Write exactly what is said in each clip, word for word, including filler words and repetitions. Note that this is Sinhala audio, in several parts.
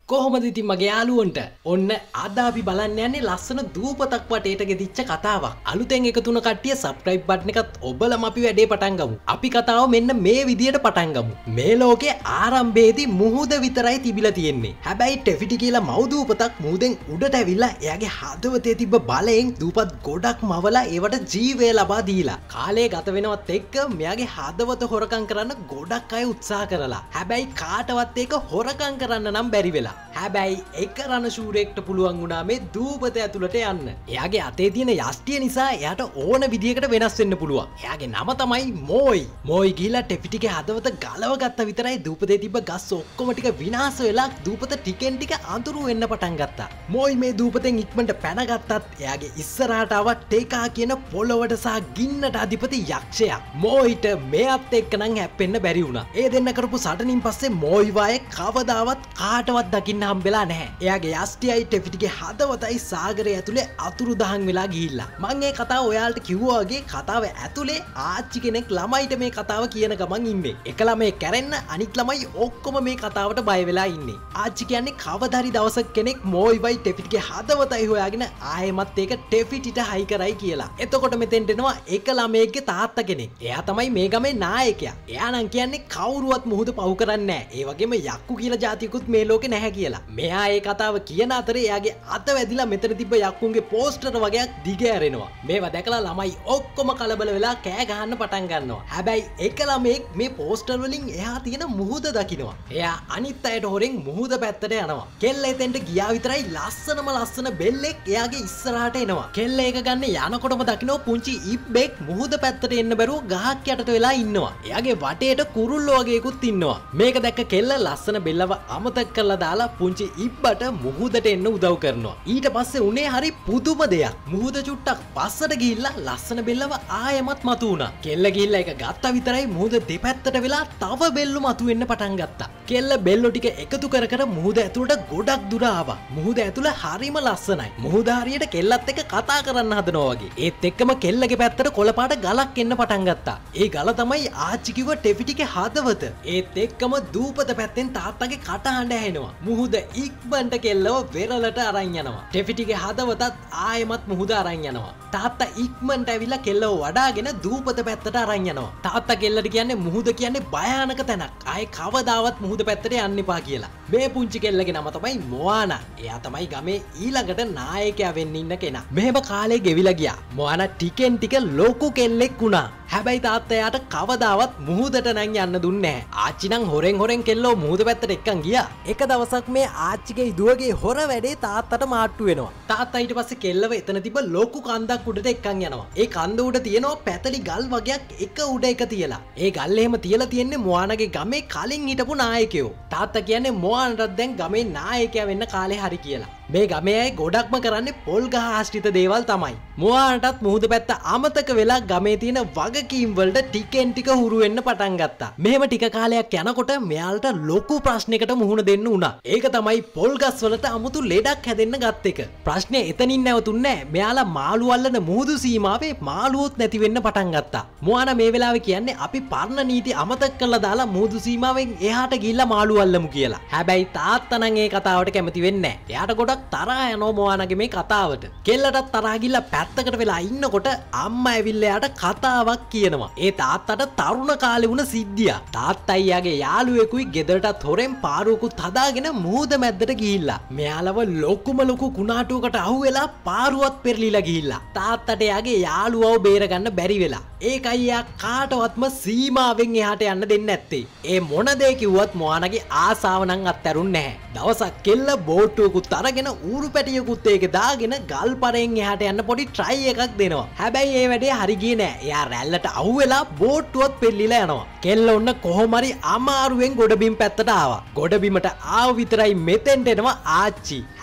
කොහොමද ඉතින් මගේ යාළුවන්ට ඔන්න අද අපි බලන්න යන්නේ ලස්සන දූපතක් වටේට ගෙදිච්ච කතාවක්. අලුතෙන් එකතු වුණ කට්ටිය subscribe button එකත් ඔබලම අපි වැඩේ පටන් ගමු. අපි කතාව මෙන්න මේ විදියට පටන් ගමු. මේ ලෝකේ ආරම්භයේදී මුහුද විතරයි තිබිලා තියෙන්නේ. හැබැයි ටෙෆිටි කියලා මව් දූපතක් මුහුදෙන් උඩට ඇවිල්ලා එයාගේ හදවතේ තිබ්බ බලයෙන් දූපත් ගොඩක් මවලා ඒවට ජීවය ලබා දීලා. කාලය ගත වෙනවත් එක්ක මෙයාගේ හදවත හොරකම් කරන්න ගොඩක් අය උත්සාහ කරලා. හැබැයි කාටවත් ඒක හොරකම් කරන්න නම් බැරි වෙලා. හැබැයි එක රණශූරයෙක්ට පුළුවන් වුණා මේ දූපත ඇතුළට යන්න. එයාගේ අතේ තියෙන යෂ්ටිය නිසා එයාට ඕන විදියකට වෙනස් වෙන්න පුළුවන්. එයාගේ නම තමයි මෝයි. මෝයි ගිහිල්ලා ටෙෆිටිගේ හදවත ගලව ගත්ත විතරයි දූපතේ තිබ්බ ගස් ඔක්කොම ටික විනාශ වෙලා දූපත ටිකෙන් ටික අඳුරු වෙන්න පටන් ගත්තා. මෝයි මේ දූපතෙන් ඉක්මනට පැන ගත්තත් එයාගේ ඉස්සරහට ආව ටේකා කියන පොළොවට සහ ගින්නට අධිපති යක්ෂයා. මෝයිට මෙයත් එක්ක නම් හැප්පෙන්න බැරි වුණා. ඒ දෙන්න කරපු සටනින් පස්සේ මෝයි වායේ කවදාවත් කාටවත් දකින්න හම්බෙලා නැහැ. එයාගේ යෂ්ටියයි ටෙෆිටිගේ හදවතයි සාගරය ඇතුලේ අතුරුදහන් වෙලා ගිහිල්ලා. මම මේ කතාව ඔයාලට කිව්වා වගේ කතාව ඇතුලේ ආච්චි කෙනෙක් ළමයිට මේ කතාව කියන ගමන් ඉන්නේ. එක ළමයි කැරෙන්න අනිත් ළමයි ඔක්කොම මේ කතාවට බය වෙලා ඉන්නේ. ආච්චි කියන්නේ කවදාරි දවසක කෙනෙක් මෝයිවයි ටෙෆිටිගේ හදවතයි හොයාගෙන ආයෙමත් ඒක ටෙෆිටිට හයි කරයි කියලා. එතකොට මෙතෙන්ට එනවා එක ළමයෙක්ගේ තාත්තා කෙනෙක්. එයා තමයි මේ ගමේ නායකයා. එයා නම් කියන්නේ කවුරුවත් මුහුද පහු කරන්නේ නැහැ. ඒ වගේම යක්කු කියලා જાතියකුත් මේ ලෝකේ නැහැ කියලා. මෙයා ඒ කතාව කියන අතරේ එයාගේ අත වැදිලා මෙතන තිබ්බ යක්කුන්ගේ පෝස්ටර් වගේක් දිග ඇරෙනවා. මේවා දැකලා ළමයි ඔක්කොම කලබල වෙලා කෑ ගහන්න පටන් ගන්නවා. හැබැයි එක ළමෙක් මේ පෝස්ටර් වලින් එහා තියෙන මුහුද දකිනවා. එයා අනිත් අයට හොරෙන් මුහුද පැත්තට යනවා. කෙල්ල එතෙන්ට ගියා විතරයි ලස්සනම ලස්සන බෙල්ලෙක් එයාගේ ඉස්සරහට එනවා. කෙල්ල ඒක ගන්න යනකොටම දකිනවා පුංචි ඉබ්බෙක් මුහුද පැත්තට එන්න බැරුව ගහක් යටට වෙලා ඉන්නවා. එයාගේ වටේට කුරුල්ලෝ වගේකුත් ඉන්නවා. මේක දැක්ක කෙල්ල ලස්සන බෙල්ලව අමතක කරලා දාලා පුංචි ඉබ්බට මුහුදට එන්න උදව් කරනවා. ඊට පස්සේ උනේ හරි පුදුම දෙයක්. මුහුද චුට්ටක් පස්සට ගිහිල්ලා ලස්සන බෙල්ලව ආයෙමත් මතු වුණා. කෙල්ල ගිහිල්ලා ඒක ගත්තා විතරයි මුහුද දෙපැත්තට වෙලා තව බෙල්ලු මතු වෙන්න පටන් ගත්තා. කෙල්ල බෙල්ලෝ ටික එකතු කර කර මුහුද ඇතුළට ගොඩක් දුර ආවා. මුහුද ඇතුළ හරිම ලස්සනයි. මුහුද හරියට කෙල්ලත් එක්ක කතා කරන්න හදනවා වගේ. ඒත් එක්කම කෙල්ලගේ පැත්තට කොළපාට ගලක් එන්න පටන් ගත්තා. ඒ ගල තමයි ආච්චි කිව්ව ටෙෆිටිගේ හදවත. ඒත් එක්කම දූපත පැත්තෙන් තාත්තගේ කටහඬ ඇහෙනවා. මුහුද ඉක්මනට කෙල්ලව වෙරළට අරන් යනවා. ටෙෆිටිගේ හදවතත් ආයෙමත් මුහුද අරන් යනවා. තාත්තා ඉක්මනට ඇවිල්ලා කෙල්ලව වඩාගෙන දූපත පැත්තට අරන් යනවා. තාත්තා කෙල්ලට කියන්නේ මුහුද කියන්නේ භයානක තැනක්. ආයේ කවදාවත් මුහුද පැත්තට යන්න එපා කියලා. මේ පුංචි කෙල්ලගේ නම තමයි මොආනා. එයා තමයි ගමේ ඊළඟට නායකයා වෙන්න ඉන්න කෙනා. මෙහෙම කාලේ ගෙවිලා ගියා. මොආනා ටිකෙන් ටික ලොකු කෙල්ලෙක් වුණා. හැබැයි තාත්තා එයාට කවදාවත් මුහුදට නම් යන්න දුන්නේ නැහැ. ආච්චි නම් හොරෙන් හොරෙන් කෙල්ලව මුහුද පැත්තට එක්කන් ගියා. එක දවසක් මේ ආච්චිගේ දුවගේ හොර වැඩේ තාත්තට මාට්ටු වෙනවා. තාත්තා ඊට පස්සේ කෙල්ලව එතන තිබ්බ ලොකු කන්දක් උඩට එක්කන් යනවා. ඒ කන්ද උඩ තියෙනවා පැතලි ගල් වගේක් එක උඩ එක තියලා. ඒ ගල් එහෙම තියලා තියෙන්නේ මොආනගේ ගමේ කලින් හිටපු නායකයෝ. තාත්තා කියන්නේ මොආනට දැන් ගමේ නායකයා වෙන්න කාලේ හරි කියලා. මේ ගමේ අය ගොඩක්ම කරන්නේ පොල් ගහ ආශ්‍රිත දේවල් තමයි. මොආනටත් මුහුද පැත්ත අමතක වෙලා ගමේ තියෙන වගකීම් වලට ටිකෙන් ටික හුරු වෙන්න පටන් ගත්තා. මෙහෙම ටික කාලයක් යනකොට මෙයාලට ලොකු ප්‍රශ්නයකට මුහුණ දෙන්න වුණා. ඒක තමයි පොල් ගස් වලට අමුතු ලෙඩක් හැදෙන්න ගත් එක. ප්‍රශ්නේ එතනින් නැවතුන්නේ නැහැ. මෙයාලා මාළු අල්ලන මුහුදු සීමාවේ මාළුවොත් නැති වෙන්න පටන් ගත්තා. මොආන මේ වෙලාවේ කියන්නේ අපි පරණ නීති අමතක කරලා දාලා මුහුදු සීමාවෙන් එහාට ගිහිල්ලා මාළු අල්ලමු කියලා. හැබැයි තාත්තා නම් ඒ කතාවට කැමති වෙන්නේ නැහැ. එයාට ගොඩක් තරහ යනවා මොආනගේ මේ කතාවට. කෙල්ලටත් තරහ ගිහිල්ලා පැත්තකට වෙලා ඉන්නකොට අම්මා ඇවිල්ලා එයාට කතාවක් කියනවා. ඒ තාත්තට තරුණ කාලේ වුණ සිද්ධියක්. තාත්තා යාගේ යාළුවෙකුයි ගෙදරටත් හොරෙන් පාරුවකුත් හදාගෙන මුහුද මැද්දට ගිහිල්ලා. මෙයාලව ලොකුම ලොකු කුණාටුවකට අහුවෙලා පාරුවත් පෙරලිලා ගිහිල්ලා. තාත්තට යාගේ යාළුවව බේරගන්න බැරි වෙලා. ඒකයි යා කාටවත්ම සීමාවෙන් එහාට යන්න දෙන්නේ නැත්තේ. ඒ මොන දේ කිව්වත් මොආනගේ ආසාව නම් අත්හැරුන්නේ නැහැ. දවසක් කෙල්ල බෝට්ටුවකුත් අරගෙන ඌරු පැටියකුත් ඒක දාගෙන ගල් පරෙන් එහාට යන්න පොඩි try එකක් දෙනවා. හැබැයි ඒ වැඩේ හරි ගියේ නෑ. එයා රැල්ලට අහුවෙලා බෝට්ටුවත් පෙරලිලා යනවා. කෙල්ල ඔන්න කොහොම හරි අමාරුවෙන් ගොඩබිම් පැත්තට ආවා. ගොඩබිමට ආව විතරයි මෙතෙන්ට එනවා ආච්චි.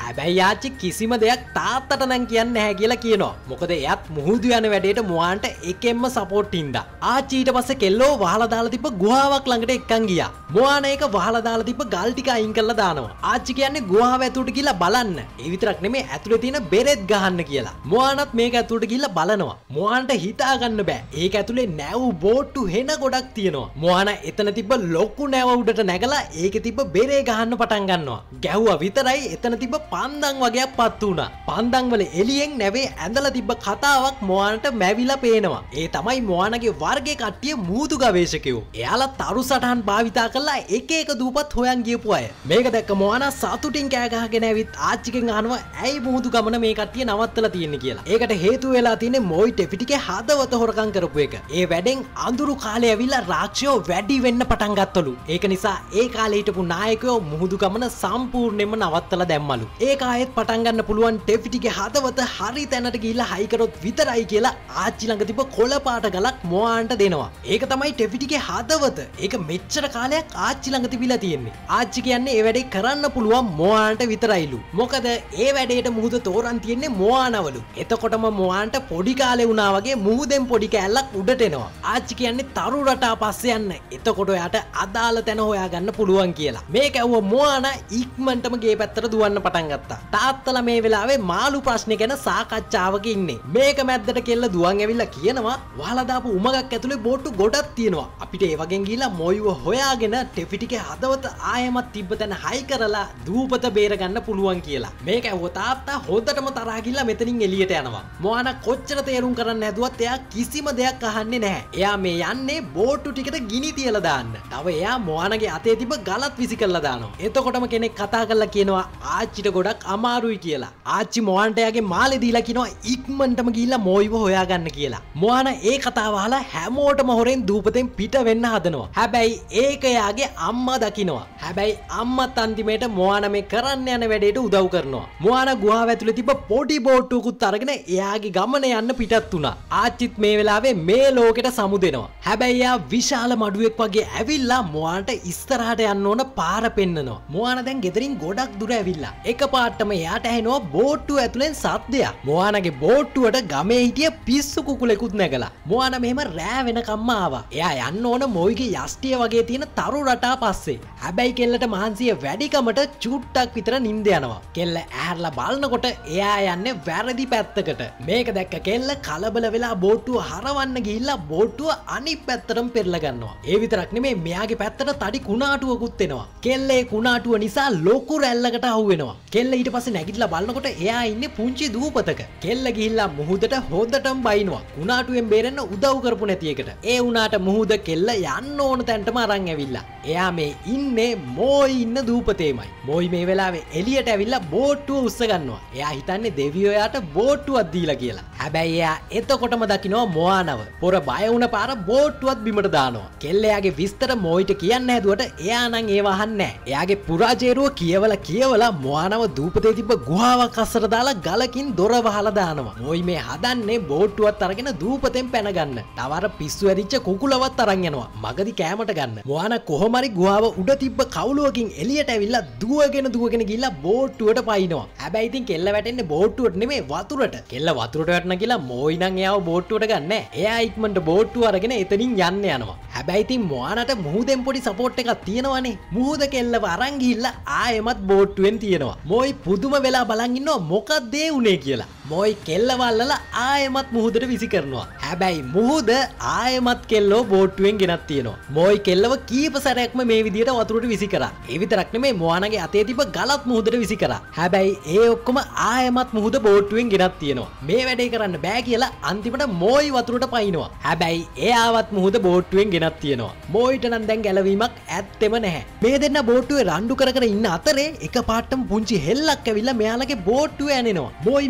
හැබැයි ආච්චි කිසිම දෙයක් තාත්තට නම් කියන්නේ නැහැ කියලා කියනවා. මොකද එයාත් මුහුදු යන වැඩේට මොවාන්ට එකෙන්ම සපෝට් ඉඳා. ආච්චි ඊට පස්සේ කෙල්ලෝ වහලා දාලා තිබ්බ ගුහාවක් ළඟට එක්කන් ගියා. මොවාන ඒක වහලා දාලා තිබ්බ ගල් ටික අයින් කරලා දානවා. ආච්චි කියන්නේ ගුහාව ඇතුළට ගිහලා බලන්න. ඒ විතරක් නෙමෙයි ඇතුළේ තියෙන බෙරෙත් ගහන්න කියලා. මොවානත් මේක ඇතුළට ගිහලා බලනවා. මොවාන්ට හිතා ගන්න බෑ. ඒක ඇතුළේ නැව් බෝට්ටු හෙන ගොඩක් තියෙනවා. මොවාන එතන තිබ්බ ලොකු නැව උඩට නැගලා ඒකේ තිබ්බ බෙරේ ගහන්න පටන් ගන්නවා. ගැහුවා විතරයි එතන තිබ්බ පන්දම් වගේක් පත් වුණා. පන්දම් වල එළියෙන් නැවේ ඇඳලා තිබ්බ කතාවක් මොවානට මැවිලා පේනවා. ඒ තමයි මොවානගේ වර්ගයේ කට්ටිය මුහුදු ගවේෂකයෝ. එයාලා තරු සටහන් භාවිතා කරලා එක එක දූපත් හොයන් ගියපු අය. මේක දැක්ක මොවානා සතුටින් කෑ ගහගෙන ඇවිත් ආච්චිගෙන් අහනවා ඇයි මුහුදු ගමන මේ කට්ටිය නවත්තලා තියෙන්නේ කියලා. ඒකට හේතුව වෙලා තියෙන්නේ මොයි ටෙෆිටිගේ හදවත හොරකම් කරපු එක. ඒ වැඩෙන් අඳුරු කාලේ ඇවිල්ලා රාක්ෂයෝ වැඩි වෙන්න පටන් ගත්තලු. ඒක නිසා ඒ කාලේ හිටපු නායකයෝ මුහුදු ගමන සම්පූර්ණයෙන්ම නවත්තලා දැම්මලු. ඒක ආයෙත් පටන් ගන්න පුළුවන් ටෙෆිටිගේ හදවත හරි තැනට ගිහිල්ලා හයි කරොත් විතරයි කියලා ආච්චි ළඟ තිබ්බ කොළ පාට ගලක් මොවාන්ට දෙනවා. ඒක තමයි ටෙෆිටිගේ හදවත. ඒක මෙච්චර කාලයක් ආච්චි ළඟ තිබිලා තියෙන්නේ. ආච්චි කියන්නේ ඒ වැඩේ කරන්න පුළුවන් මොවාන්ට විතරයිලු. මොකද ඒ වැඩේට මුහුද තෝරන් තියෙන්නේ මොවානවලු. එතකොටම මොවාන්ට පොඩි කාලේ වුණා වගේ මුහුදෙන් පොඩි කෑල්ලක් උඩට එනවා. ආච්චි කියන්නේ තරු රටා පස්සේ යන්න. එතකොට ඔයාට අදාළ තැන හොයාගන්න පුළුවන් කියලා. මේක ඇහුව මොවාන ඉක්මනටම ගේ පැත්තට දුවන්න පටන් ගත්තා. තාත්තලා මේ වෙලාවේ මාළු ප්‍රශ්නේ ගැන සාකච්ඡාවක ඉන්නේ. මේක මැද්දට කෙල්ල දුවන් ඇවිල්ලා කියනවා වහලා දාපු උමගක් ඇතුලේ බෝට්ටු ගොඩක් තියෙනවා. අපිට ඒ වගේ ගිහිල්ලා මොයිව හොයාගෙන ටෙෆිටිගේ හදවත ආයෙමත් තිබ්බ තැන හයි කරලා දූපත බේර ගන්න පුළුවන් කියලා. මේක ඇහුව තාත්තා හොඳටම තරහා ගිහිල්ලා මෙතනින් එළියට යනවා. මොහාන කොච්චර තේරුම් කරන්න හැදුවත් එයා කිසිම දෙයක් අහන්නේ නැහැ. එයා මේ යන්නේ බෝට්ටු ටිකට ගිනි තියලා දාන්න. තව එයා මොහානගේ අතේ තිබ්බ ගලත් විසි කරලා දානවා. එතකොටම කෙනෙක් කතා කරලා කියනවා ආච්චිට ගොඩක් අමාරුයි කියලා. ආච්චි මොහාන්ට එයාගේ මාළේ දීලා කියනවා ඉක්මනටම ගිහිල්ලා මොයිව හොයාගන්න කියලා. මොහාන ඒ කතාව අහලා හැමෝටම හොරෙන් දූපතෙන් පිට වෙන්න හදනවා. හැබැයි ඒක එයාගේ අම්මා දකිනවා. හැබැයි අම්මත් අන්තිමේට මොහාන මේ කරන්න යන වැඩේට උදව් කරනවා. මොහාන ගුහාව ඇතුලේ තිබ්බ පොඩි බෝට්ටුවකුත් අරගෙන එයාගේ ගමන යන්න පිටත් වුණා. ආච්චිත් මේ වෙලාවේ මේ ලෝකෙට සමුදෙනවා. හැබැයි එයා විශාල මඩුවෙක් වගේ ඇවිල්ලා මොහාන්ට ඉස්සරහට යන්න ඕන පාර පෙන්නනවා. මොහාන දැන් ගෙදරින් ගොඩක් දුර ඇවිල්ලා එකපාරටම එයාට ඇහෙනවා බෝට්ටුව ඇතුලෙන් සද්දයක්. මොහානගේ බෝට්ටුවට ගමේ හිටිය පිස්සු කුකුලෙකුත් නැගලා. මොහාන මෙහෙම රෑ වෙනකම්ම ආවා. එයා යන්න ඕන මොයිගේ යෂ්ටිය වගේ තියෙන තරු රටා පස්සේ. හැබැයි කෙල්ලට මහන්සිය වැඩිකමට චුට්ටක් විතර නිින්ද යනවා. කෙල්ල ඇහැරලා බලනකොට එයා යන්නේ වැරදි පැත්තකට. මේක දැක්ක කෙල්ල කලබල වෙලා බෝට්ටුව හරවන්න ගිහිල්ලා බෝට්ටුව අනිත් පැත්තටම පෙරලා ගන්නවා. ඒ විතරක් නෙමෙයි මෙයාගේ පැත්තට තඩි කුණාටුවකුත් එනවා. කෙල්ලේ කුණාටුව නිසා ලොකු රැල්ලකට අහු වෙනවා. කෙල්ල ඊට පස්සේ නැගිටලා බලනකොට එයා ඉන්නේ පුංචි දූපතක. කෙල්ල ගිහිල්ලා මුහුදට හොඳටම බයිනවා. කුණාටුවෙන් බේරෙන්න උදව් කරපු නැති එකට. ඒ වුණාට මුහුද කෙල්ල යන්න ඕන තැනටම අරන් ඇවිල්ලා. එයා මේ ඉන්නේ මොයි ඉන්න දූපතේමයි. මොයි මේ වෙලාවේ එළියට ඇවිල්ලා බෝට්ටුව උස්ස ගන්නවා. එයා හිතන්නේ දෙවියෝ යාට බෝට්ටුවක් දීලා කියලා. හැබැයි එයා එතකොටම දකිනවා මොආනව. පොර බය වුණ පාර බෝට්ටුවත් බිමට දානවා. කෙල්ලයාගේ විස්තර මොයිට කියන්න හැදුවට එයා නම් ඒව අහන්නේ නැහැ. එයාගේ පුරාජේරුව කියවලා කියවලා මොආනව දූපතේ තිබ්බ ගුහාවක් අස්සට දාලා ගලකින් දොර වහලා දානවා. මොයි මේ හදන්නේ බෝට්ටුවත් අරගෙන දූපතෙන් පැන ගන්න. තවර පිස්සු ඇදිච්ච කුකුලවත් අරන් යනවා. මගදි කෑමට ගන්න. මොආන කොහොම හරි ගුහාව උඩ තිබ්බ කවුලුවකින් එළියට ඇවිල්ලා දුවගෙන දුවගෙන ගිහිල්ලා බෝට්ටුවට පයින්නවා. හැබැයි ඉතින් කෙල්ල වැටෙන්නේ බෝට්ටුවට නෙමෙයි වතුරට. කෙල්ල වතුරට වැටෙන කියලා මොයි නම් එයාව බෝට්ටුවට ගන්නෑ. එයා ඉක්මනට බෝට්ටුව අරගෙන එතනින් යන්න යනවා. හැබැයි ඉතින් මොආනට මුහුදෙන් පොඩි සපෝට් එකක් තියෙනවනේ. මුහුද කෙල්ලව අරන් ගිහිල්ලා ආයෙමත් බෝට්ටුවෙන් තියනවා. මොයි පුදුම වෙලා බලන් ඉන්නවා මොකක්ද ඒ උනේ කියලා. මොයි කෙල්ලව අල්ලලා ආයෙමත් මුහුදට විසි කරනවා. හැබැයි මුහුද ආයෙමත් කෙල්ලව බෝට්ටුවෙන් ගෙනත් තියනවා. මොයි කෙල්ලව කීප සැරයක්ම මේ විදියට වතුරට විසි කරා. ඒ විතරක් නෙමෙයි මොආනගේ අතේ තිබ්බ ගලත් මුහුදට විසි කරා. හැබැයි ඒ ඔක්කොම ආයෙමත් මුහුද බෝට්ටුවෙන් ගෙනත් තියනවා. මේ වැඩේ කරන්න බෑ කියලා අන්තිමට මොයි වතුරට පයින්නවා. හැබැයි එයාවත් මුහුද බෝට්ටුවෙන් ගෙනත් තියනවා. මොයිට නම් දැන් ගැලවීමක් ඇත්තෙම නැහැ. මේ දෙන්න බෝට්ටුවේ රණ්ඩු කර කර ඉන්න අතරේ එකපාරටම පුංචි හෙල්ලක් ඇවිල්ලා මෙයාලගේ බෝට්ටුව ඇනෙනවා. මොයි මේක දැක්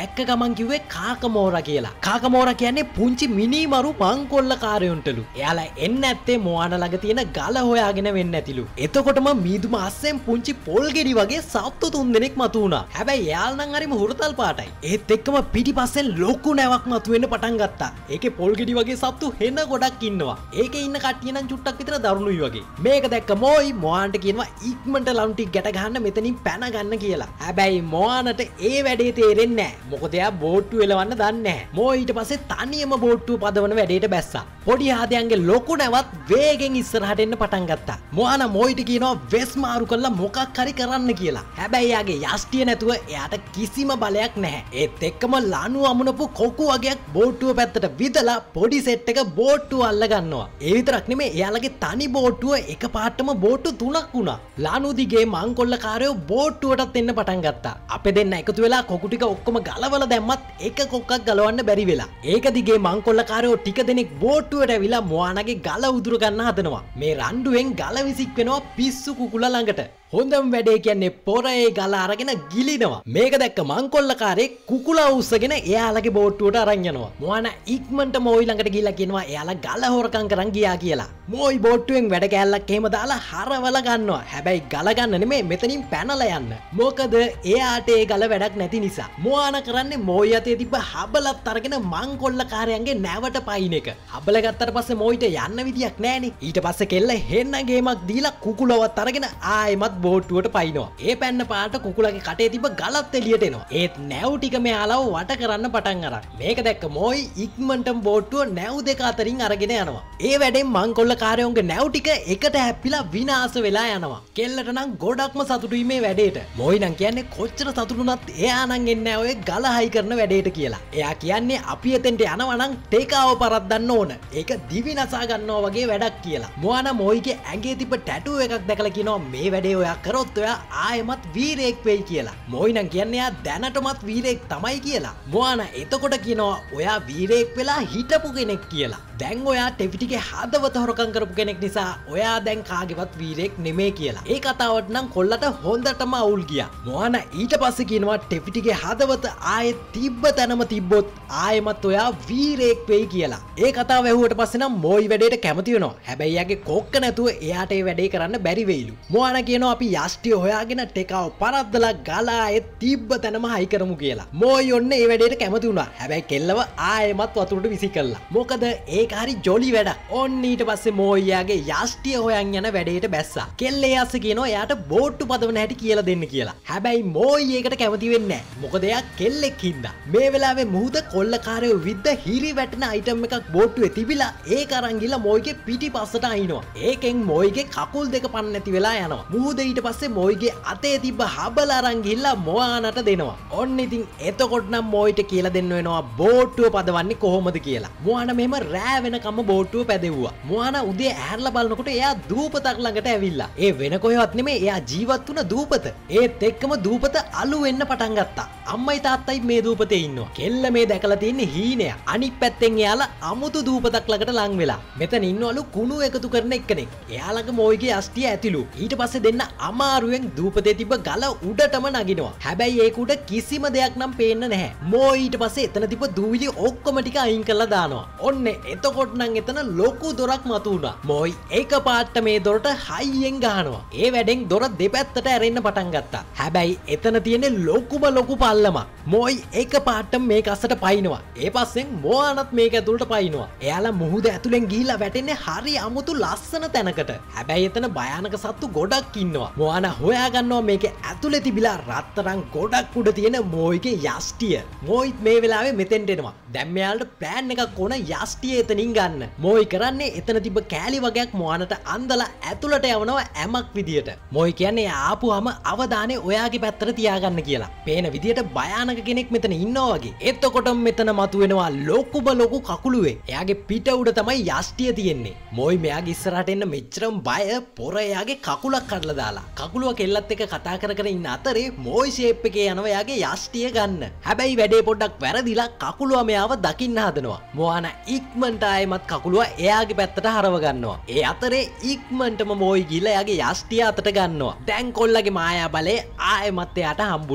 දැක්ක ගමන් කිව්වේ කාකමෝරා කියලා. කාකමෝරා කියන්නේ පුංචි මිනිමරු මංකොල්ල කාරයොන්ටලු. එයාලා එන්න ඇත්තේ මොආන ළඟ තියෙන ගල හොයාගෙන වෙන්න ඇතිලු. එතකොටම මීදුම අස්සෙන් පුංචි පොල් ගෙඩි වගේ සත්තු තුන් දෙනෙක් මතු වුණා. හැබැයි එයාලා නම් හරිම හුරතල් පාටයි. ඒත් එක්කම පිටිපස්සෙන් ලොකු නැවක් මතුවෙන්න පටන් ගත්තා. ඒකේ පොල් ගෙඩි වගේ සත්තු හෙන ගොඩක් ඉන්නවා. ඒකේ ඉන්න කට්ටිය නම් චුට්ටක් විතර දරුණුයි වගේ. මේක දැක්ක මොයි මොආන්ට කියනවා ඉක්මනට ලණු ටික ගැට ගන්න මෙතනින් පැන ගන්න කියලා. හැබැයි මොආනට ඒ වැඩේ තේරෙන්නේ නැහැ. මොකද එයා බෝට්ටු එලවන්න දන්නේ නැහැ. මෝ ඊට පස්සේ තනියම බෝට්ටුව පදවන වැඩේට බැස්සා. පොඩි හාදයන්ගේ ලොකු නැවත් වේගෙන් ඉස්සරහට එන්න පටන් ගත්තා. මොආන මොයිට කියනවා වෙස් මාරු කරලා මොකක් හරි කරන්න කියලා. හැබැයි යාගේ යෂ්ටිය නැතුව එයාට කිසිම බලයක් නැහැ. ඒත් එක්කම ලණු අමුණපු කොකු වගේක් බෝට්ටුව පැත්තට විදලා පොඩි සෙට් එක බෝට්ටුව අල්ල ගන්නවා. ඒ විතරක් නෙමෙයි එයාලගේ තනි බෝට්ටුව එකපාරටම බෝට්ටු තුනක් වුණා. ලණු දිගේ මංකොල්ල කාරයෝ බෝට්ටුවටත් එන්න පටන් ගත්තා. අපේ දෙන්න එකතු වෙලා කොකු ටික ඔක්කොම ගලවලා දැම්මත් එක කොක්කක් ගලවන්න බැරි වෙලා. ඒක දිගේ මංකොල්ල කාරයෝ ටික දෙනෙක් බෝට්ටුවට ඇවිල්ලා මොආනගේ ගල උදුර ගන්න හදනවා. මේ රණ්ඩුවෙන් ගල විසික් වෙනවා පිස්සු කුකුලා ළඟට. හොඳම වැඩේ කියන්නේ පොරේ ගල අරගෙන ගිලිනවා. මේක දැක්ක මංකොල්ලකාරේ කුකුලා උස්සගෙන එයාලගේ බෝට්ටුවට අරන් යනවා. මොආන ඉක්මනට මොයි ළඟට ගිහිල්ලා කියනවා එයාලා ගල හොරකම් කරන් ගියා කියලා. මොයි බෝට්ටුවෙන් වැඩ කෑල්ලක් එහෙම දාලා හරවල ගන්නවා. හැබැයි ගල ගන්න නෙමෙයි මෙතනින් පැනලා යන්න. මොකද එයාට ඒ ගල වැඩක් නැති නිසා. මොආන කරන්නේ මොයි අතේ තිබ්බ හබලත් අරගෙන මංකොල්ලකාරයන්ගේ නැවට පයින් එක. හබල ගත්තට පස්සේ මොයිට යන්න විදියක් නැහනේ. ඊට පස්සේ කෙල්ල හෙන්න ගේමක් දීලා කුකුලවත් අරගෙන ආයෙමත් බෝට්ටුවට පයින්නවා. ඒ පැන්න පාට කුකුලගේ කටේ තිබ්බ ගලත් එළියට එනවා. ඒත් නැව් ටික මෙයාලව වට කරන්න පටන් අරන්. මේක දැක්ක මොයි ඉක්මනටම බෝට්ටුව නැව් දෙක අතරින් අරගෙන යනවා. ඒ වැඩෙන් මංකොල්ල කාරයෝන්ගේ නැව් ටික එකට හැප්පිලා විනාශ වෙලා යනවා. කෙල්ලට නම් ගොඩක්ම සතුටුයි මේ වැඩේට. මොයි නම් කියන්නේ කොච්චර සතුටුුණත් එයා නම් එන්නේ නැහැ ඔය ගල හයි කරන වැඩේට කියලා. එයා කියන්නේ අපි එතෙන්ට යනවා නම් ටේකාව පරද්දන්න ඕන. ඒක දිවි නසා ගන්නවා වගේ වැඩක් කියලා. මොආන මොයිගේ ඇඟේ තිබ්බ ටැටූ එකක් දැකලා කියනවා මේ වැඩේ ඔයා කරොත් ඔයා ආයෙමත් වීරයෙක් වෙයි කියලා. මොයි නම් කියන්නේ එයා දැනටමත් වීරයෙක් තමයි කියලා. මොආන එතකොට කියනවා ඔයා වීරයෙක් වෙලා හිටපු කෙනෙක් කියලා. දැන් ඔයා ටෙෆිටිගේ හදවත හොරකම් කරපු කෙනෙක් නිසා ඔයා දැන් කාගේවත් වීරයෙක් නෙමෙයි කියලා. ඒ කතාවට නම් කොල්ලට හොඳටම අවුල් ගියා. මොආන ඊට පස්සේ කියනවා ටෙෆිටිගේ හදවත ආයෙත් තිබ්බ තැනම තිබ්බොත් ආයෙමත් ඔයා වීරයෙක් වෙයි කියලා. ඒ කතාව ඇහුවට පස්සේ නම් මොයි වැඩේට කැමති වෙනවා. හැබැයි එයාගේ කොක්ක නැතුව එයාට ඒ වැඩේ කරන්න බැරි වෙයිලු. මොආන කියනවා අපි යෂ්ටිය හොයාගෙන ටෙකාව පරද්දලා ගලා ඒ තිබ්බ තැනම හයි කරමු කියලා. මොයි ඔන්න ඒ වැඩේට කැමති වුණා. හැබැයි කෙල්ලව ආයෙමත් වතුරට විසි කළා. මොකද ඒක හරි ජොලි වැඩක්. ඔන්න ඊට පස්සේ මොයි යාගේ යෂ්ටිය හොයන් යන වැඩේට බැස්සා. කෙල්ලේ යස්ස කියනවා එයාට බෝට්ටු පදවන හැටි කියලා දෙන්න කියලා. හැබැයි මොයි ඒකට කැමති වෙන්නේ නැහැ. මොකද එයා කෙල්ලෙක් හින්දා. මේ වෙලාවේ මුහුද කොල්ලකාරයෝ විද්ද හිරි වැටෙන අයිටම් එකක් බෝට්ටුවේ තිබිලා ඒක අරන් ගිහලා මොයිගේ පිටිපස්සට අයින්නවා. ඒකෙන් මොයිගේ කකුල් දෙක පන්න නැති වෙලා යනවා. මුහුද ඊට පස්සේ මොයිගේ අතේ තිබ්බ හබල අරන් ගිහලා මොආනට දෙනවා. ඔන්න ඉතින් එතකොට නම් මොයිට කියලා දෙන්න වෙනවා බෝට්ටුව පදවන්නේ කොහොමද කියලා. මොආන මෙහෙම රෑ වෙනකම්ම බෝට්ටුව පැදෙව්වා. මොආන උදේ ඇහැරලා බලනකොට එයා දූපතක් ළඟට ඇවිල්ලා. ඒ වෙන කොහෙවත් නෙමෙයි එයා ජීවත් වුණ දූපත. ඒත් එක්කම දූපත අලු වෙන්න පටන් ගත්තා. අම්මයි තාත්තයි මේ දූපතේ ඉන්නවා. කෙල්ල මේ දැකලා තියෙන්නේ හීනයක්. අනිත් පැත්තෙන් එයාලා අමුතු දූපතක් ළඟට ලං වෙලා. මෙතන ඉන්නවලු කුණු එකතු කරන එක්කෙනෙක්. එයා ළඟ මොයිගේ යෂ්ටිය ඇතිලු. ඊට පස්සේ දෙන්න අමාරුවෙන් දූපතේ තිබ්බ ගල උඩටම නගිනවා. හැබැයි ඒක උඩ කිසිම දෙයක් නම් පේන්නේ නැහැ. මොයි ඊට පස්සේ එතන තිබ්බ දූවිලි ඔක්කොම ටික අයින් කරලා දානවා. ඔන්න එතකොට නම් එතන ලොකු දොරක් මතු වුණා. මොයි ඒක පාට මේ දොරට හයියෙන් ගහනවා. ඒ වැඩෙන් දොර දෙපැත්තට ඇරෙන්න පටන් ගත්තා. හැබැයි එතන තියෙන්නේ ලොකුම ලොකු පල්ලමක්. මොයි ඒක පාට මේක අස්සට පයින්නවා. ඒ පස්සෙන් මොආනත් මේක ඇතුළට පයින්නවා. එයාලා මුහුද ඇතුලෙන් ගිහිල්ලා වැටෙන්නේ හරි අමුතු ලස්සන තැනකට. හැබැයි එතන භයානක සත්තු ගොඩක් ඉන්නවා. මොආන හොයා ගන්නවා මේකේ ඇතුලේ තිබිලා රත්තරන් ගොඩක් උඩ තියෙන මොයිගේ යෂ්ටිය. මොයිත් මේ වෙලාවේ මෙතෙන්ට එනවා. දැන් මෙයාලට ප්ලෑන් එකක් ඕන යෂ්ටිය එතනින් ගන්න. මොයි කරන්නේ එතන තිබ්බ කෑලි වගේක් මොආනට අන්දලා ඇතුලට යවනවා ඇමක් විදියට. මොයි කියන්නේ ආපුවාම අවධානය ඔයාගේ පැත්තට තියාගන්න කියලා. පේන විදියට භයානක කෙනෙක් මෙතන ඉන්නවා වගේ. එතකොටම මෙතන මතුවෙනවා ලොකුම ලොකු කකුලුවේ. එයාගේ පිට උඩ තමයි යෂ්ටිය තියෙන්නේ. මොයි මෙයාගේ ඉස්සරහට එන්න මෙච්චරම බය පොර එයාගේ කකුලක් කඩලා දාලා. කකුලුව කෙල්ලත් එක්ක කතා කර කර ඉන්න අතරේ මොයි ෂේප් එකේ යනවා එයාගේ යෂ්ටිය ගන්න. හැබැයි වැඩේ පොඩ්ඩක් වැරදිලා කකුලුව මෙයාව දකින්න හදනවා. මොආන ඉක්මනට ආයෙමත් කකුලුව එයාගේ පැත්තට හරව ගන්නවා. ඒ අතරේ ඉක්මනටම මොයි ගිහලා එයාගේ යෂ්ටිය අතට ගන්නවා. දැන් කොල්ලගේ මායා බලේ ආයෙමත් එයාට හම්බුණා.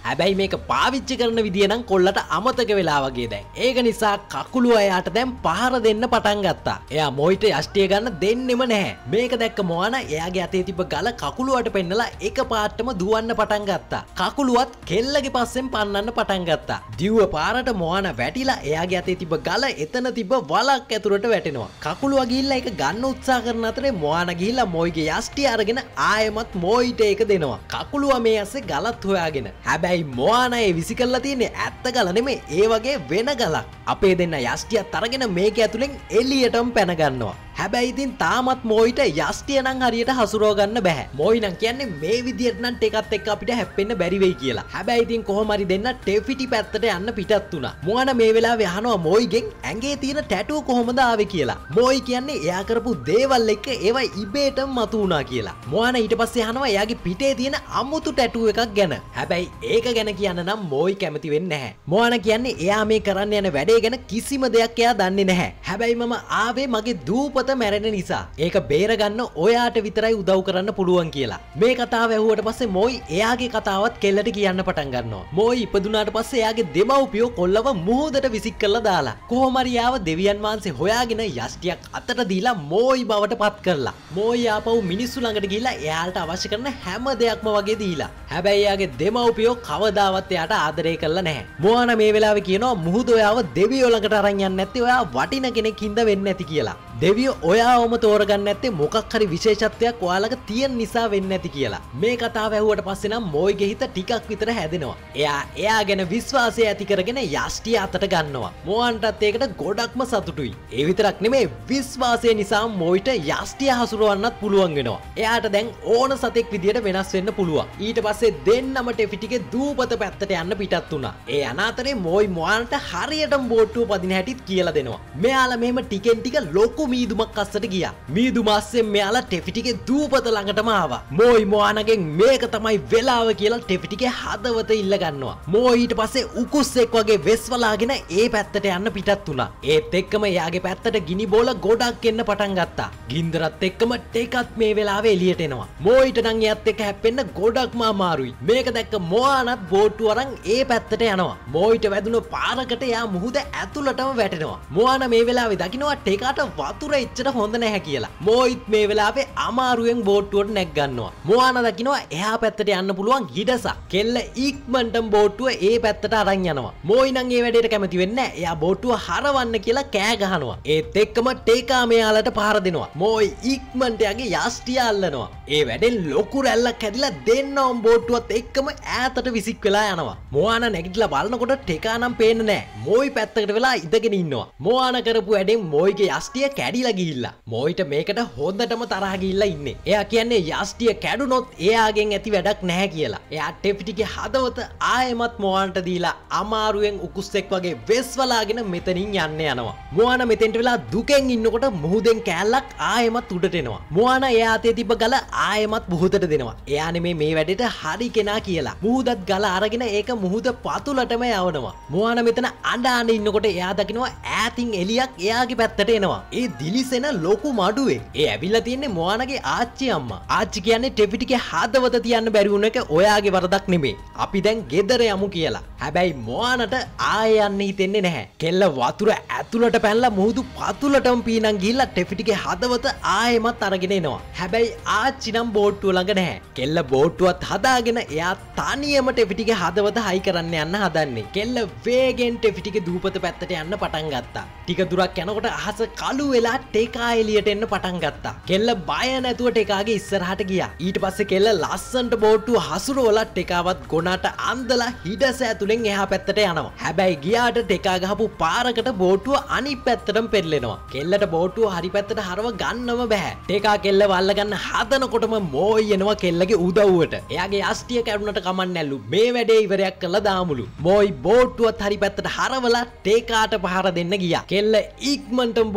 හැබැයි මේක පාවිච්චි කරන විදිය නම් කොල්ලට අමතක වෙලා වගේ දැන්. ඒක නිසා කකුලුව එයාට දැන් පහර දෙන්න පටන් ගත්තා. එයා මොයිට යෂ්ටිය ගන්න දෙන්නෙම නැහැ. මේක දැක්ක මොහානා එයාගේ අතේ තිබ්බ ගල කකුලුවට පෙන්නලා එක පාටම දුවන්න පටන් ගත්තා. කකුලුවත් කෙල්ලගේ පස්සෙන් පන්නන්න පටන් ගත්තා. දිව්ව පාරට මොහානා වැටිලා එයාගේ අතේ තිබ්බ ගල එතන තිබ්බ වලක් ඇතුළට වැටෙනවා. කකුලුව ගිහිල්ලා ඒක ගන්න උත්සාහ කරන අතරේ මොහානා ගිහිල්ලා මොයිගේ යෂ්ටිය අරගෙන ආයෙමත් මොයිට ඒක දෙනවා. කකුලුව මේ ඇස්සේ ගලත් හොයාගෙන. හැබැයි මොහානා ඒ විසි කරලා තියෙන්නේ ඇත්ත ගල නෙමෙයි ඒ වගේ වෙන ගලක්. අපේ දෙන්න යෂ්ටියත් අරගෙන මේක ඇතුලෙන් එළියටම පැන ගන්නවා. හැබැයි ඉතින් තාමත් මොයිට යෂ්ටිය නම් හරියට හසුරව ගන්න බෑ. මොයි නම් කියන්නේ මේ විදියට නම් ටෙකත් එක්ක අපිට හැප්පෙන්න බැරි වෙයි කියලා. හැබැයි ඉතින් කොහොම හරි දෙන්න ටෙෆිටි පැත්තට යන්න පිටත් වුණා. මොහානා මේ වෙලාවේ අහනවා මොයිගෙන් ඇඟේ තියෙන ටැටුව කොහොමද ආවේ කියලා. මොයි කියන්නේ එයා කරපු දේවල් එක්ක ඒවා ඉබේටම මතු වුණා කියලා. මොහානා ඊට පස්සේ අහනවා එයාගේ පිටේ තියෙන අමුතු ටැටුව එකක් ගැන. හැබැයි ඒක ගැන කියන්න නම් මොයි කැමති වෙන්නේ නැහැ. මොහානා කියන්නේ එයා මේ කරන්න යන වැඩේ ගැන කිසිම දෙයක් එයා දන්නේ නැහැ. හැබැයි මම ආවේ මගේ දූපත මැරෙන නිසා. ඒක බේරගන්න ඔයාට විතරයි උදව් කරන්න පුළුවන් කියලා. මේ කතාව ඇහුවට පස්සේ මොයි එයාගේ කතාවත් කෙල්ලට කියන්න පටන් ගන්නවා. මොයි ඉපදුනාට පස්සේ එයාගේ දෙමව්පියෝ කොල්ලව මුහුදට විසික් කරලා දාලා. කොහොම හරි යාව දෙවියන් වහන්සේ හොයාගෙන යෂ්ටියක් අතට දීලා මොයි බවට පත් කරලා. මොයි ආපහු මිනිස්සු ළඟට ගිහිල්ලා එයාට අවශ්‍ය කරන හැම දෙයක්ම වගේ දීලා. හැබැයි එයාගේ දෙමව්පියෝ කවදාවත් එයාට ආදරය කරලා නැහැ. මොහානා මේ වෙලාවේ කියනවා මුහුද ඔයාව දෙවියෝ ළඟට අරන් යන්නේ නැත්තේ ඔයා වටින කෙනෙක් හින්දා වෙන්නේ නැති කියලා. දෙවියෝ ඔයාවම තෝරගන්න නැත්තේ මොකක් හරි විශේෂත්වයක් ඔයාලක තියෙන නිසා වෙන්නේ නැති කියලා. මේ කතාව ඇහුවට පස්සේ නම් මොයිගේ හිත ටිකක් විතර හැදෙනවා. එයා එයා ගැන විශ්වාසය ඇති කරගෙන යෂ්ටිය අතට ගන්නවා. මොහන්ටත් ඒකට ගොඩක්ම සතුටුයි. ඒ විතරක් නෙමෙයි විශ්වාසය නිසා මොයිට යෂ්ටිය හසුරවන්නත් පුළුවන් වෙනවා. එයාට දැන් ඕන සතෙක් විදියට වෙනස් වෙන්න පුළුවන්. ඊට පස්සේ දෙන්නම ටෙෆිටිගේ දූපත පැත්තට යන්න පිටත් වුණා. ඒ අනාතරේ මොයි මොහන්ට හරියටම බෝට්ටුව පදින හැටිත් කියලා දෙනවා. මෙයාලා මෙහෙම ටිකෙන් ටික ලොකු මීදුමක් අස්සට ගියා. මීදුම අස්සෙන් මෙයාලා ටෙෆිටිගේ දූපත ළඟටම ආවා. මොයි මොහානාගෙන් මේක තමයි වෙලාව කියලා ටෙෆිටිගේ හදවත ඉල්ල ගන්නවා. මොයි ඊට පස්සේ උකුස්සෙක් වගේ වෙස් වලාගෙන ඒ පැත්තට යන්න පිටත් වුණා. ඒත් එක්කම එයාගේ පැත්තට ගිනි බෝල ගොඩක් එන්න පටන් ගත්තා. ගින්දරත් එක්කම ටෙකත් මේ වෙලාවේ එළියට එනවා. මොයිට නම් එයත් එක්ක හැප්පෙන්න ගොඩක්ම අමාරුයි. මේක දැක්ක මොහානත් බෝට්ටුව අරන් ඒ පැත්තට යනවා. මොයිට වැදුණු පාරකට එයා මුහුද ඇතුළටම වැටෙනවා. මොහානා මේ වෙලාවේ දකින්නවා ටෙකට වතුර එච්චර හොඳ නැහැ කියලා. මොයිත් මේ වෙලාවේ අමාරුවෙන් බෝට්ටුවට නැග් ගන්නවා. මොහානා දකින්නවා එහා පැත්තට යන්න පුළුවන් හිඩසක්. කෙල්ල ඉක්මනටම බෝට්ටුව ඒ පැත්තට අරන් යනවා. මොයි නම් ඒ වැඩේට කැමති වෙන්නේ නැහැ. එයා බෝට්ටුව හරවන්න කියලා කෑ ගහනවා. ඒත් එක්කම ටේකා මෙයාලට පහර දෙනවා. මොයි ඉක්මනට යගේ යෂ්ටිය අල්ලනවා. ඒ වැඩෙන් ලොකු රැල්ලක් හැදිලා දෙන්නම බෝට්ටුවත් එක්කම ඈතට විසික් වෙලා යනවා. මොහානා නැගිටලා බලනකොට ටේකා නම් පේන්නේ නැහැ. මොයි පැත්තකට වෙලා ඉඳගෙන ඉන්නවා. මොහානා කරපු වැඩෙන් මොයිගේ යෂ්ටිය කැඩිලා ගිහිල්ලා. මොයිට මේකට හොඳටම තරහ ගිහිල්ලා ඉන්නේ. එයා කියන්නේ යෂ්ටිය කැඩුනොත් එයාගෙන් ඇති වැඩක් නැහැ කියලා. එයා ටෙෆිටිගේ හදවත ආයෙමත් මොහානට දීලා අමාරුවෙන් උකුස්සෙක් වගේ වෙස් වලාගෙන මෙතනින් යන්න යනවා. මොහානා මෙතෙන්ට වෙලා දුකෙන් ඉන්නකොට මුහුදෙන් කෑල්ලක් ආයෙමත් උඩට එනවා. මොහානා එයා අතේ තිබ්බ ගල ආයෙමත් මුහුදට දෙනවා. එයා නෙමේ මේ වැඩේට හරි කෙනා කියලා. මුහුදත් ගල අරගෙන ඒක මුහුද පතුලටම යවනවා. මොහානා මෙතන අඬාන ඉන්නකොට එයා දකින්නවා ඈතින් එලියක් එයාගේ පැත්තට එනවා. ඒ දිලිසෙන ලොකු මඩුවේ. ඒ ඇවිල්ලා තියන්නේ මොහානාගේ ආච්චි අම්මා. ආච්චි කියන්නේ ටෙෆිටිගේ හදවත තියන්න බැරි වුණ එක ඔයාගේ වරදක් නෙමෙයි. අපි දැන් ගෙදර යමු කියලා. හැබැයි මොහානට ආයෙ යන්න හිතෙන්නේ නැහැ. කෙල්ල වතුර ඇතුළට පැනලා මුහුදු පතුලටම පීනන් ගිහිල්ලා ටෙෆිටිගේ හදවත ආයෙමත් අරගෙන එනවා. හැබැයි ආච්චි නම් බෝට්ටුව ළඟ නැහැ. කෙල්ල බෝට්ටුවත් හදාගෙන එයා තනියම ටෙෆිටිගේ හදවත හයි කරන්න යන්න හදන්නේ. කෙල්ල වේගෙන් ටෙෆිටිගේ දූපත පැත්තට යන්න පටන් ගත්තා. ටික දුරක් යනකොට අහස කළු වෙලා ටේකා එළියට එන්න පටන් ගත්තා. කෙල්ල බය නැතුව ටේකාගේ ඉස්සරහට ගියා. ඊට පස්සේ කෙල්ල ලස්සන්ට බෝට්ටුව හසුරවලා ටේකාවත් ගොනාට අන්දලා හිඩස ඇතුලෙන් එහා පැත්තට යනවා. හැබැයි ගියාට ටේකා ගහපු පාරකට බෝට්ටුව අනිත් පැත්තටම පෙරලෙනවා. කෙල්ලට බෝට්ටුව හරි පැත්තට හරව ගන්නම බෑ. ටේකා කෙල්ල වල්ල ගන්න හදනකොටම මොයි එනවා කෙල්ලගේ උදව්වට. එයාගේ යෂ්ටිය කැඩුනට කමන්නේ නැලු. මේ වැඩේ ඉවරයක් කළා දාමුලු. මොයි බෝට්ටුවත් හරි පැත්තට හරවලා ටේකාට පහර දෙන්න ගියා. කෙල්ල ඉක්මනටම බෝට්ටුවත්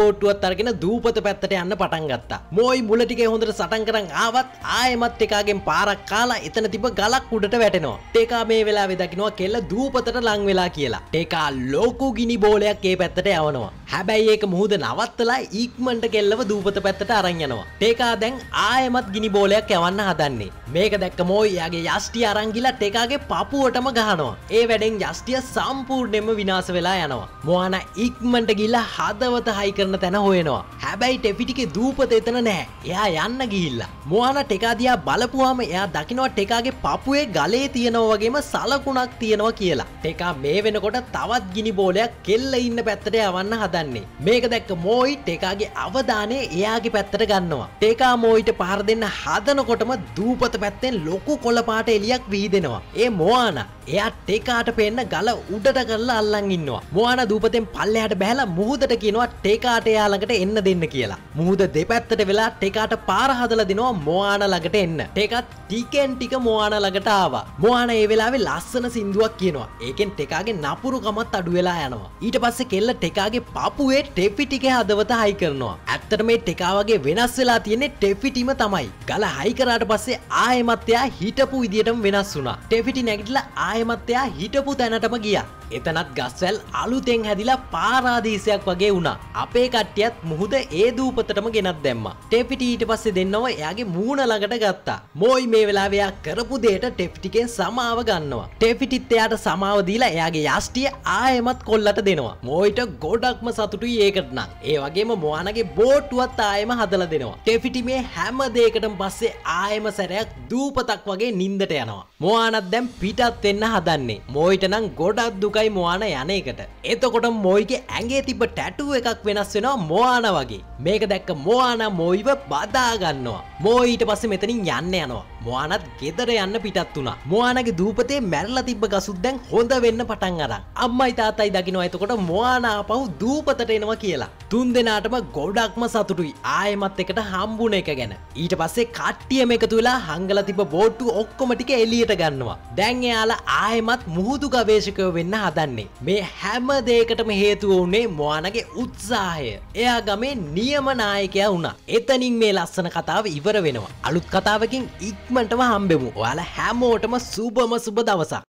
අරගෙන දූපත පැත්තට යන්න පටන් ගත්තා. මෝයි මුල ටිකේ හොඳට සටන් කරන් ආවත් ආයෙමත් ටෙකාගෙන් පාරක් කාලා එතන තිබ්බ ගලක් උඩට වැටෙනවා. ටෙකා මේ වෙලාවේ දකින්නවා කෙල්ල දූපතට ලං වෙලා කියලා. ටෙකා ලොකු ගිනි බෝලයක් ඒ පැත්තට යවනවා. හැබැයි ඒක මුහුද නවත්තලා ඉක්මනට කෙල්ලව දූපත පැත්තට අරන් යනවා. ටෙකා දැන් ආයෙමත් ගිනි බෝලයක් යවන්න හදන්නේ. මේක දැක්ක මෝයි යාගේ යෂ්ටි අරන් ගිලා ටෙකාගේ පපුවටම ගහනවා. ඒ වැඩෙන් යෂ්ටිය සම්පූර්ණයෙන්ම විනාශ වෙලා යනවා. මොහානා ඉක්මනට ගිහලා හදවත හයි කරන තැන හොයනවා. හැබැයි ටෙෆිටිගේ දූපත එතන නැහැ. එයා යන්න ගිහිල්ලා. මොහානා ටෙකා දිහා බලපුවාම එයා දකිනවා ටෙකාගේ පපුවේ ගලේ තියෙනවා වගේම සලකුණක් තියෙනවා කියලා. ටෙකා මේ වෙනකොට තවත් ගිනි බෝලයක් කෙල්ල ඉන්න පැත්තට යවන්න හදන්නේ. මේක දැක්ක මෝයි ටෙකාගේ අවධානය එයාගේ පැත්තට ගන්නවා. ටෙකා මෝයිට පහර දෙන්න හදනකොටම දූපත පැත්තෙන් ලොකු කොළ පාට එලියක් විහිදෙනවා. ඒ මොහානා එයා ටෙකාට පෙන්න ගල උඩට කරලා අල්ලන් ඉන්නවා. මොහානා දූපතෙන් පල්ලෙහාට බහැලා මුහුදට කියනවා ටෙකාට එයා ළඟට එන්න දෙන්න කියලා. මුහුද දෙපැත්තට වෙලා ටෙකාට පාර හදලා දෙනවා මොහානා ළඟට එන්න. ටෙකා ටිකෙන් ටික මොහානා ළඟට ආවා. මොහානා ඒ වෙලාවේ ලස්සන සින්දුවක් කියනවා. ඒකෙන් ටෙකාගේ නපුරුකමත් අඩු වෙලා යනවා. ඊට පස්සේ කෙල්ල ටෙකාගේ පපුවේ ටෙෆිටිගේ හදවත හයි කරනවා. ඇත්තට මේ ටෙකා වගේ වෙනස් වෙලා තියෙන්නේ ටෙෆිටිම තමයි. ගල හයි කරාට පස්සේ ආයෙමත් එයා හිටපු විදියටම වෙනස් වුණා. ටෙෆිටි නැගිටලා ආයෙමත් එයා හිටපු තැනටම ගියා. එතනත් ගස්වැල් අලුතෙන් හැදිලා පාරාදීසයක් වගේ වුණා. අපේ කට්ටියත් මුහුද ඒ දූපතටම ගෙනත් දැම්මා. ටෙෆිටි ඊට පස්සේ දෙන්නව එයාගේ මූණ ළඟට ගත්තා. මෝයි මේ වෙලාවේ එයා කරපු දෙයට ටෙෆිටිගෙන් සමාව ගන්නවා. ටෙෆිටිත් එයාට සමාව දීලා එයාගේ යෂ්ටිය ආයෙමත් කොල්ලට දෙනවා. මෝයිට ගොඩක්ම සතුටුයි ඒකට නම්. ඒ වගේම මොහානාගේ බෝට්ටුවත් ආයෙම හදලා දෙනවා. ටෙෆිටි මේ හැම දෙයකටම පස්සේ ආයෙම සැරයක් දූපතක් වගේ නිින්දට යනවා. මොහානත් දැන් පිටත් වෙන්න හදන්නේ. මෝයිට නම් ගොඩක් දුකයි මොහානා යන එකට. එතකොට මෝයිගේ ඇඟේ තිබ්බ ටැටූ එකක් වෙනස් වෙනවා මොහානා වගේ. මේක දැක්ක මොහානා මෝයිව බදා ගන්නවා. මෝයි ඊට පස්සේ මෙතනින් යන්න යනවා. මොහානත් ගෙදර යන්න පිටත් වුණා. මොහානාගේ දූපතේ මැරලා තිබ්බ ගසුත් දැන් හොඳ වෙන්න පටන් අරන්. අම්මයි තාත්තයි දකින්නවා එතකොට මොහානා ආපහු දූපතට එනවා කියලා. තුන් දෙනාටම ගොඩක්ම සතුටුයි ආයෙමත් එකට හම්බුන එක ගැන. ඊට පස්සේ කට්ටියම එකතු වෙලා හංගලා තිබ්බ බෝට්ටු ඔක්කොම ටික එළියට ගන්නවා. දැන් එයාලා ආයෙමත් මුහුදු ගවේෂකයෝ වෙන්න හදන්නේ. මේ හැම දෙයකටම හේතුව උනේ මොහානාගේ උත්සාහය. එයා ගමේ නියම නායකයා වුණා. එතනින් මේ ලස්සන කතාව ඉවර වෙනවා. අලුත් කතාවකින් ඉක්මනටම හම්බෙමු. ඔයාලා හැමෝටම සුබම සුබ දවසක්.